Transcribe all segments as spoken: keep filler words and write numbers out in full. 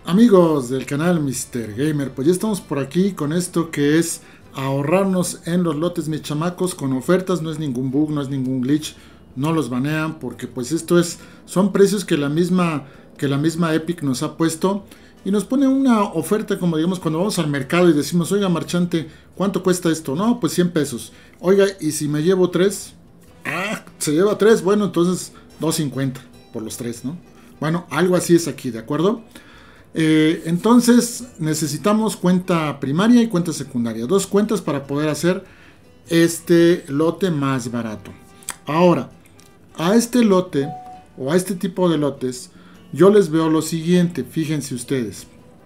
Amigos del canal míster Gamer, pues ya estamos por aquí con esto que es ahorrarnos en los lotes, mis chamacos, con ofertas. No es ningún bug, no es ningún glitch, no los banean, porque pues esto es, son precios que la misma, que la misma Epic nos ha puesto y nos pone una oferta, como digamos cuando vamos al mercado y decimos, oiga marchante, ¿cuánto cuesta esto? No, pues cien pesos. Oiga, y si me llevo tres, ah, se lleva tres, bueno, entonces dos cincuenta por los tres, ¿no? Bueno, algo así es aquí, ¿de acuerdo? Eh, entonces necesitamos cuenta primaria y cuenta secundaria, dos cuentas para poder hacer este lote más barato. Ahora, a este lote o a este tipo de lotes yo les veo lo siguiente. Fíjense ustedes,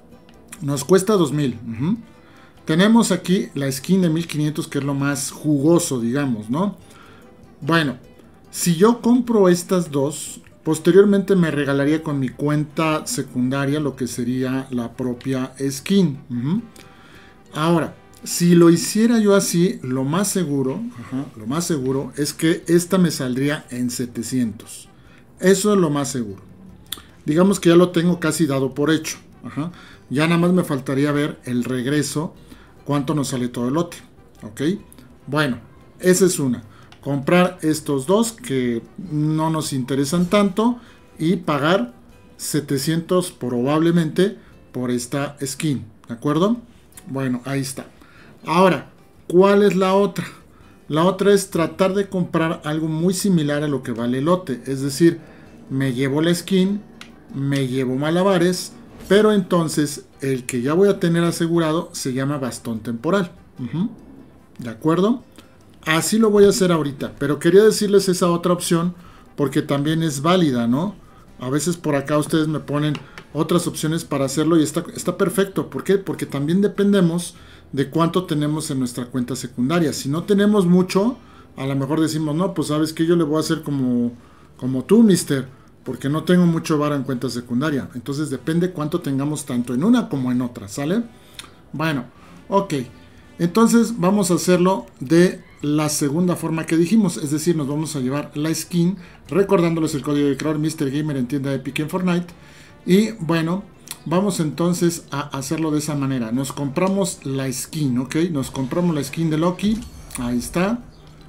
nos cuesta dos mil. uh-huh. Tenemos aquí la skin de mil quinientos, que es lo más jugoso, digamos, ¿no? Bueno, si yo compro estas dos, posteriormente me regalaría con mi cuenta secundaria lo que sería la propia skin. Uh-huh. Ahora, si lo hiciera yo así, lo más seguro, ajá, lo más seguro es que esta me saldría en setecientos. Eso es lo más seguro. Digamos que ya lo tengo casi dado por hecho. Ajá. Ya nada más me faltaría ver el regreso, cuánto nos sale todo el lote. ¿Ok? Bueno, esa es una. Comprar estos dos que no nos interesan tanto y pagar setecientos probablemente por esta skin, ¿de acuerdo? Bueno, ahí está. Ahora, ¿cuál es la otra? La otra es tratar de comprar algo muy similar a lo que vale el lote, es decir, me llevo la skin, me llevo malabares, pero entonces el que ya voy a tener asegurado se llama bastón temporal. Uh-huh. ¿De acuerdo? Así lo voy a hacer ahorita, pero quería decirles esa otra opción porque también es válida, ¿no? A veces por acá ustedes me ponen otras opciones para hacerlo y está, está perfecto. ¿Por qué? Porque también dependemos de cuánto tenemos en nuestra cuenta secundaria. Si no tenemos mucho, a lo mejor decimos, no, pues sabes que yo le voy a hacer como, como tú, mister, porque no tengo mucho varo en cuenta secundaria. Entonces depende cuánto tengamos tanto en una como en otra, ¿sale? Bueno, ok. Entonces vamos a hacerlo de la segunda forma que dijimos, es decir, nos vamos a llevar la skin, recordándoles el código de creador míster Gamer en tienda Epic en Fortnite. Y bueno, vamos entonces a hacerlo de esa manera. Nos compramos la skin, ¿ok? Nos compramos la skin de Loki, ahí está,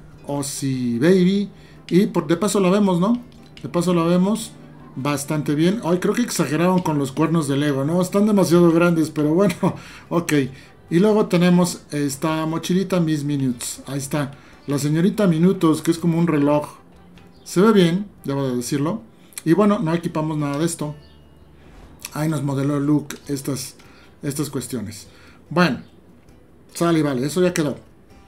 Ozzy Baby, y por, de paso la vemos, ¿no? De paso la vemos bastante bien. Ay, creo que exageraron con los cuernos de Lego, ¿no? Están demasiado grandes, pero bueno, ok. Y luego tenemos esta mochilita Miss Minutes. Ahí está. La señorita Minutos, que es como un reloj. Se ve bien, debo de decirlo. Y bueno, no equipamos nada de esto. Ahí nos modeló el look estas, estas cuestiones. Bueno, sale y vale, eso ya quedó.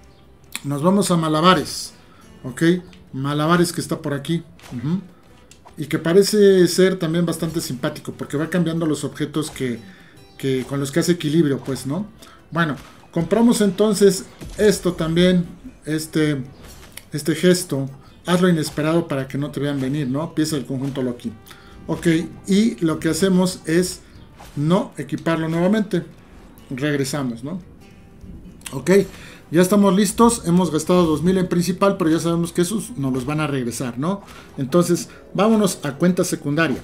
Nos vamos a malabares. Ok, malabares que está por aquí. Uh-huh. Y que parece ser también bastante simpático, porque va cambiando los objetos que, que con los que hace equilibrio, pues, ¿no? Bueno, compramos entonces esto también, este, este gesto, hazlo inesperado para que no te vean venir, ¿no? Pieza del conjunto Loki. Ok, y lo que hacemos es no equiparlo nuevamente. Regresamos, ¿no? Ok, ya estamos listos, hemos gastado dos mil en principal, pero ya sabemos que esos nos los van a regresar, ¿no? Entonces, vámonos a cuenta secundaria.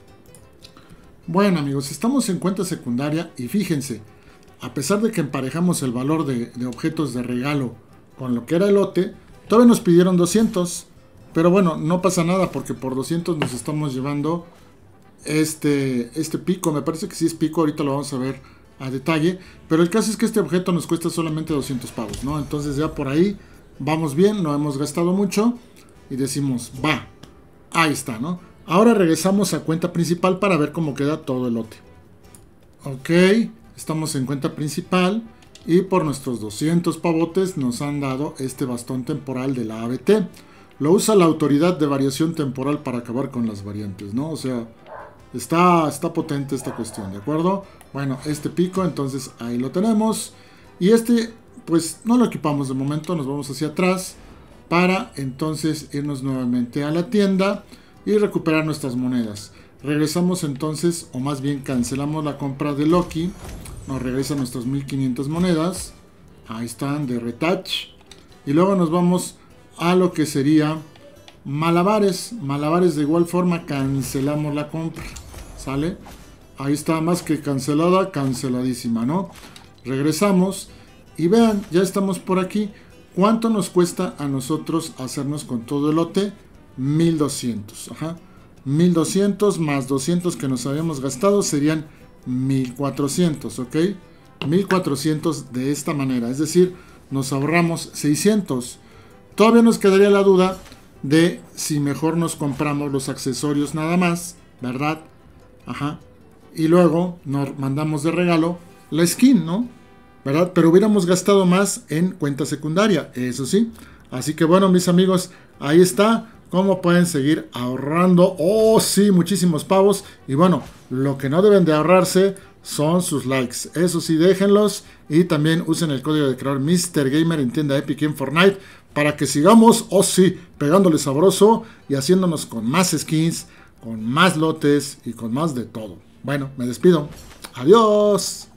Bueno amigos, estamos en cuenta secundaria y fíjense, a pesar de que emparejamos el valor de, de objetos de regalo con lo que era el lote, todavía nos pidieron doscientos. Pero bueno, no pasa nada porque por doscientos nos estamos llevando este, este pico. Me parece que sí es pico, ahorita lo vamos a ver a detalle. Pero el caso es que este objeto nos cuesta solamente doscientos pavos, ¿no? Entonces ya por ahí vamos bien, no hemos gastado mucho. Y decimos, va, ahí está, ¿no? Ahora regresamos a cuenta principal para ver cómo queda todo el lote. Ok. Estamos en cuenta principal y por nuestros doscientos pavotes nos han dado este bastón temporal de la A B T. Lo usa la autoridad de variación temporal para acabar con las variantes, ¿no? O sea, está, está potente esta cuestión, ¿de acuerdo? Bueno, este pico, entonces ahí lo tenemos. Y este, pues no lo equipamos de momento, nos vamos hacia atrás para entonces irnos nuevamente a la tienda y recuperar nuestras monedas. Regresamos entonces, o más bien cancelamos la compra de Loki. Nos regresan nuestras mil quinientas monedas. Ahí están, de retouch. Y luego nos vamos a lo que sería malabares. Malabares de igual forma cancelamos la compra. ¿Sale? Ahí está, más que cancelada, canceladísima, ¿no? Regresamos y vean, ya estamos por aquí. ¿Cuánto nos cuesta a nosotros hacernos con todo el lote? mil doscientos, ajá. mil doscientos más doscientos que nos habíamos gastado serían mil cuatrocientos, ¿ok? mil cuatrocientos de esta manera, es decir, nos ahorramos seiscientos. Todavía nos quedaría la duda de si mejor nos compramos los accesorios nada más, ¿verdad? Ajá. Y luego nos mandamos de regalo la skin, ¿no? ¿Verdad? Pero hubiéramos gastado más en cuenta secundaria, eso sí. Así que bueno, mis amigos, ahí está cómo pueden seguir ahorrando. Oh, sí, muchísimos pavos. Y bueno, lo que no deben de ahorrarse son sus likes. Eso sí, déjenlos. Y también usen el código de creador míster Gamer en tienda Epic y en Fortnite para que sigamos, oh sí, pegándole sabroso y haciéndonos con más skins, con más lotes y con más de todo. Bueno, me despido. Adiós.